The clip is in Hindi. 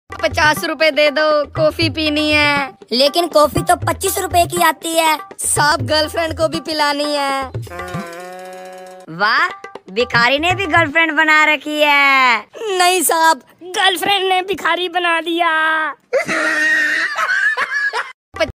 50 रुपए दे दो, कॉफी पीनी है। लेकिन कॉफी तो 25 रुपए की आती है। साहब गर्लफ्रेंड को भी पिलानी है। वाह, भिखारी ने भी गर्लफ्रेंड बना रखी है। नहीं साहब, गर्लफ्रेंड ने भिखारी बना दिया।